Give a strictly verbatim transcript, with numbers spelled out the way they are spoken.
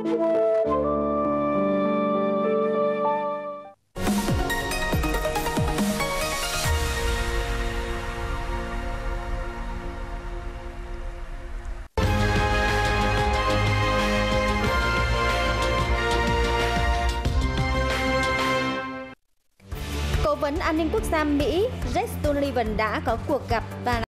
Cố vấn an ninh quốc gia Mỹ Jake Sullivan đã có cuộc gặp và